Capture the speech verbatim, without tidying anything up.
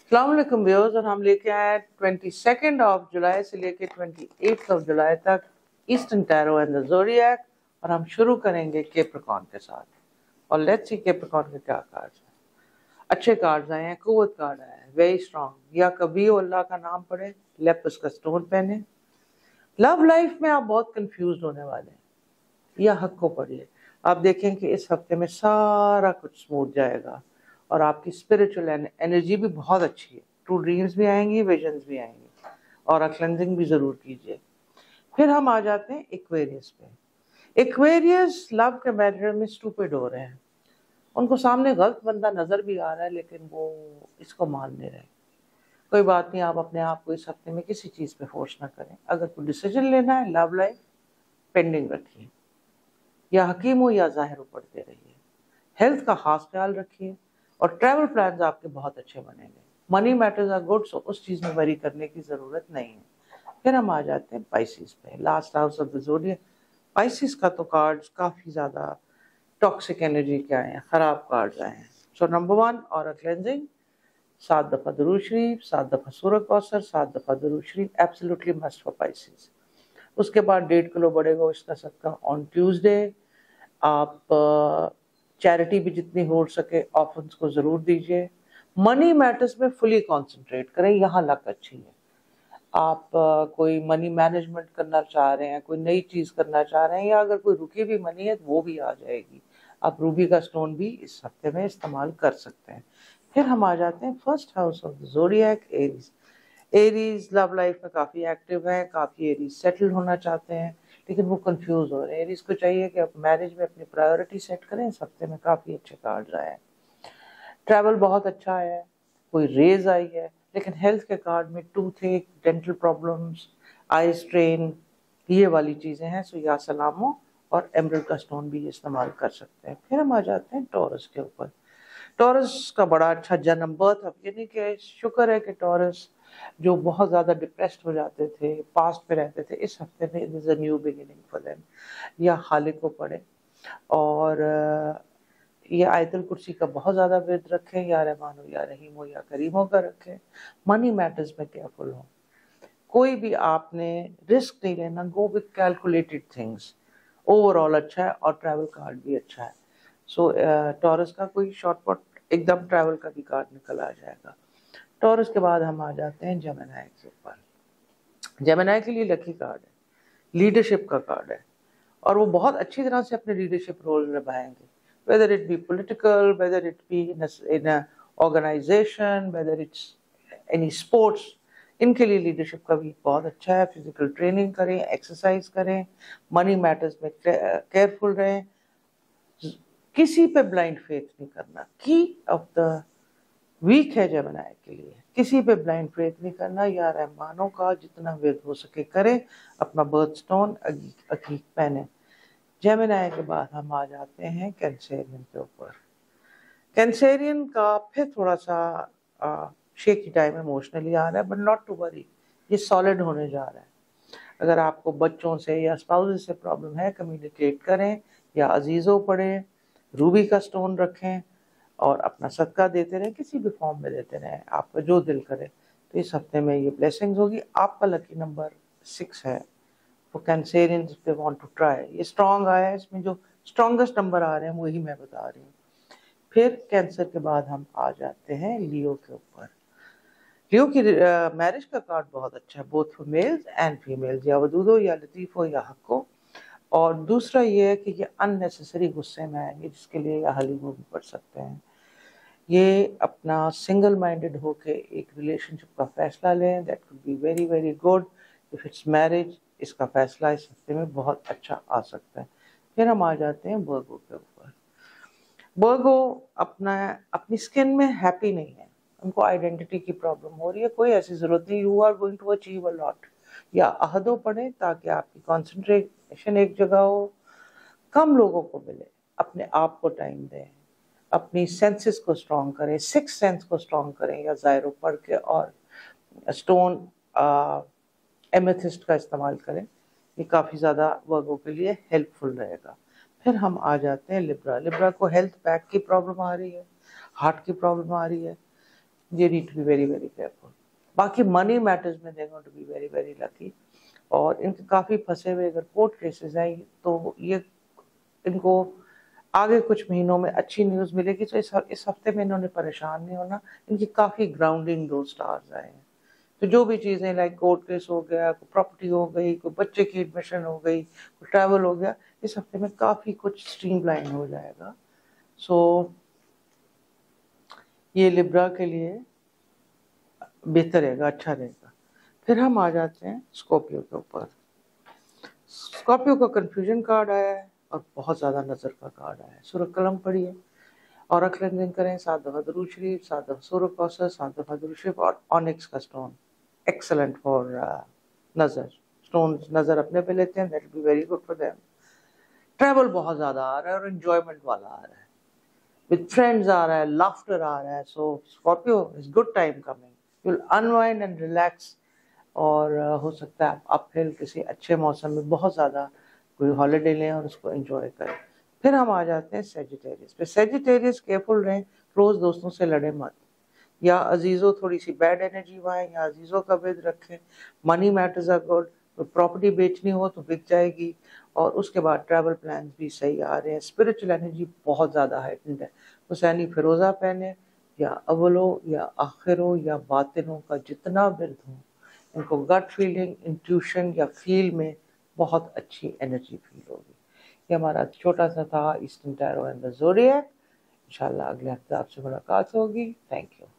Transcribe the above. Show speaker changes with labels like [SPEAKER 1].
[SPEAKER 1] अस्सलाम वालेकुम व्यूअर्स, और हम लेके आए ट्वेंटी सेकेंड ऑफ जुलाई से लेके ट्वेंटी एट्थ ऑफ जुलाई तक eastern tarot and the zodiac, और हम शुरू करेंगे कैप्रिकॉर्न के साथ। और लेट्स सी कैप्रिकॉर्न के क्या कार्ड्स हैं। अच्छे कार्ड्स आए हैं, कुव्वत कार्ड आया है, वेरी स्ट्रांग। या कभी अल्लाह का नाम पढ़े, लेपस का स्टोन पहने। लव लाइफ में आप बहुत कंफ्यूज होने वाले हैं, या हक को पढ़िए। आप देखें कि इस हफ्ते में सारा कुछ स्मूथ जाएगा और आपकी स्पिरिचुअल एनर्जी भी बहुत अच्छी है। ट्रू ड्रीम्स भी आएंगी, विजन्स भी आएंगी, और क्लेंजिंग भी जरूर कीजिए। फिर हम आ जाते हैं एक्वेरियस पे। एक्वेरियस लव के मैटर में स्टूपिड हो रहे हैं, उनको सामने गलत बंदा नजर भी आ रहा है, लेकिन वो इसको मान नहीं रहे। कोई बात नहीं, आप अपने आप को इस हफ्ते में किसी चीज पे फोर्स ना करें। अगर कोई डिसीजन लेना है, लव लाइफ पेंडिंग रखिए, या हकीम हो या जाहिर हो पढ़ते रहिए। हेल्थ का खास ख्याल रखिए, और ट्रैवल प्लान्स आपके बहुत अच्छे बनेंगे। Money matters are good, so उस चीज में वरी करने की जरूरत नहीं है। फिर हम आ जाते हैं पाइसिस पे, last house of the zodiac. Pisces का तो कार्ड्स काफी ज्यादा टॉक्सिक एनर्जी के आए हैं, खराब कार्ड्स आए हैं। सो नंबर वन, और क्लेंजिंग, सात दफा दुरूद शरीफ, सात दफा सूरह कौसर, सात दफा दुरूद शरीफ एब्सोल्युटली मस्ट फॉर पाइसिस। उसके बाद डेढ़ किलो बड़े गोश्त का सदका ऑन ट्यूसडे। आप चैरिटी भी जितनी हो सके ऑफर्स को जरूर दीजिए। मनी मैटर्स में फुली कंसंट्रेट करें, यहाँ लक अच्छी है। आप uh, कोई मनी मैनेजमेंट करना चाह रहे हैं, कोई नई चीज करना चाह रहे हैं, या अगर कोई रुकी भी मनी है तो वो भी आ जाएगी। आप रूबी का स्टोन भी इस हफ्ते में इस्तेमाल कर सकते हैं। फिर हम आ जाते हैं first house of the zodiac, Aries. Aries love life में काफी एक्टिव है, काफी एरीज सेटल होना चाहते हैं, लेकिन वो कंफ्यूज हो रहे हैं। एरीज को चाहिए कि आप मैरिज में अपनी प्रायोरिटी सेट करें। इस हफ्ते में काफी अच्छे कार्ड्स आए हैं। ट्रैवल बहुत अच्छा है, कोई रेज आई है, लेकिन हेल्थ के कार्ड में टूथ एक, डेंटल प्रॉब्लम्स, आई स्ट्रेन, ये वाली चीजें हैं। सो या सलामो और एमरल्ड का स्टोन भी इस्तेमाल कर सकते हैं। फिर हम आ जाते हैं टॉरस के ऊपर। टॉरस का बड़ा अच्छा जन्म बर्थ, अब यानी कि शुक्र है कि टॉरस जो बहुत ज्यादा डिप्रेस्ड हो जाते थे, पास्ट पे रहते थे, इस हफ्ते में it is a new beginning for them. या खालिक को पढ़े, और ये आयतल कुर्सी का बहुत ज्यादा विद रखें, या रहमान हो या रहीम हो या करीम हो का रखें। मनी मैटर्स में केयरफुल हो, कोई भी आपने रिस्क नहीं लेना। Go with calculated things. Overall अच्छा है, और ट्रैवल कार्ड भी अच्छा है। सो टॉरस का कोई शॉर्टकट एकदम ट्रैवल का भी कार्ड निकल आ जाएगा। टॉरस के बाद हम आ जाते हैं जेमिनी के ऊपर। जेमिनी के लिए लकी कार्ड है, लीडरशिप का कार्ड है, और वो बहुत अच्छी तरह से अपने लीडरशिप रोल निभाएंगे, whether it be political, whether it be in a, in a organization, whether it's any sports। इनके लिए लीडरशिप का भी बहुत अच्छा है। फिजिकल ट्रेनिंग करें, एक्सरसाइज करें, मनी मैटर्स में केयरफुल रहें, किसी पे ब्लाइंड फेथ नहीं करना। की ऑफ द वीक है जेमिनी के लिए, किसी पे ब्लाइंड फेथ नहीं करना। या रहमानों का जितना विद हो सके करें, अपना बर्थ स्टोन अकीक पहने। जेमिनी के बाद हम आ जाते हैं कैंसेरियन के ऊपर। कैंसेरियन का फिर थोड़ा सा शेकी टाइम इमोशनली आ रहा है, बट नॉट टू वरी, ये सॉलिड होने जा रहा है। अगर आपको बच्चों से या स्पाउस से प्रॉब्लम है, कम्युनिकेट करें, या अजीज़ों पढ़ें, रूबी का स्टोन रखें, और अपना सदका देते रहें, किसी भी फॉर्म में देते रहें, आपका जो दिल करे। तो इस हफ्ते में ये ब्लेसिंग्स होगी। आपका लकी नंबर सिक्स है, for Cancerians if they want to try। ये स्ट्रॉन्ग आया है, इसमें जो स्ट्रॉन्गेस्ट नंबर आ रहे हैं वही मैं बता रही हूँ। फिर कैंसर के बाद हम आ जाते हैं लियो के ऊपर। लियो की मैरिज का कार्ड बहुत अच्छा है, both for males and females, या वदूद हो या लतीफ हो या हक हो। और दूसरा ये है कि ये अननेसेसरी गुस्से में आएंगे, जिसके लिए या हलीम भी पढ़ सकते हैं। ये अपना सिंगल माइंडेड होके एक रिलेशनशिप का फैसला लें, that could be very very good. If it's marriage, इसका फैसला इस हफ्ते में बहुत अच्छा आ सकता है। फिर हम आ जाते हैं वर्गो के ऊपर। वर्गो अपना अपनी स्किन में हैप्पी नहीं है, उनको आइडेंटिटी की प्रॉब्लम हो रही है। कोई ऐसी जरूरत नहीं, you are going to achieve a lot. या अहदो पढ़े ताकि आपकी कंसंट्रेशन एक जगह हो, कम लोगों को मिले, अपने आप को टाइम दें, अपनी सेंसेस को स्ट्रॉन्ग करें, सिक्स सेंस को स्ट्रॉन्ग करें, या जायरो पढ़ के, और स्टोन एमेथिस्ट का इस्तेमाल करें। ये काफ़ी ज़्यादा वर्गों के लिए हेल्पफुल रहेगा। फिर हम आ जाते हैं लिब्रा। लिब्रा को हेल्थ बैक की प्रॉब्लम आ रही है, हार्ट की प्रॉब्लम आ रही है, they need to be very very careful. बाकी money matters में they're going to be very very lucky. और इनके काफ़ी फंसे हुए अगर कोर्ट केसेस हैं तो ये इनको आगे कुछ महीनों में अच्छी न्यूज़ मिलेगी, तो इस इस हफ्ते में इन्होंने परेशान नहीं होना. इनकी काफ़ी ग्राउंडिंग दो स्टार्स आए हैं. तो जो भी चीज़ें लाइक कोर्ट केस हो गया, कोई प्रॉपर्टी हो गई, कोई बच्चे की एडमिशन हो गई, कोई ट्रैवल हो गया, इस हफ्ते में काफ़ी कुछ स्ट्रीमलाइन हो जाएगा. सो so, ये लिब्रा के लिए बेहतर रहेगा, अच्छा रहेगा. फिर हम आ जाते हैं स्कॉर्पियो के ऊपर. स्कॉर्पियो का कन्फ्यूजन कार्ड आया है और बहुत ज़्यादा नज़र का कार्ड आया है. सूरह कलम पढ़िए और अखलन दिन करें, सात दफ़ा दुरूद शरीफ, सात दफ़ा सूरह कौसर, सात दफ़ा दुरूद शरीफ और ऑनिक्स का स्टोन एक्सलेंट फॉर नज़र. स्टोन नज़र अपने पे लेते हैं, that will be very good for them. Travel बहुत ज़्यादा आ रहा है और एंजॉयमेंट वाला आ रहा है, विद फ्रेंड्स आ रहा है, लाफ्टर आ रहा है. So Scorpio is good time coming, you will unwind and relax. और uh, हो सकता है आप फिर किसी अच्छे मौसम में बहुत ज़्यादा कोई हॉलीडे लें और उसको एंजॉय करें. फिर हम आ जाते हैं सेजिटेरियस पे. सेजिटेरियस केयरफुल रहें, क्लोज दोस्तों से लड़े मत, या अजीज़ों थोड़ी सी बैड एनर्जी वाएं, या अजीज़ों का विद रखें. Money matters are good. Property बेचनी हो तो बिक जाएगी. और उसके बाद ट्रैवल प्लान्स भी सही आ रहे हैं. स्पिरिचुअल एनर्जी बहुत ज़्यादा हाइटेंड है. हुसैनी फिरोज़ा पहने, या अव्वलो या आखिरों या बातिनों का जितना बिरद हो, इनको गट फीलिंग, इंट्यूशन या फील में बहुत अच्छी एनर्जी फील होगी. ये हमारा छोटा सा था Eastern tarot and the zodiac. इंशाल्लाह अगले हफ्ते आपसे मुलाकात होगी. Thank you.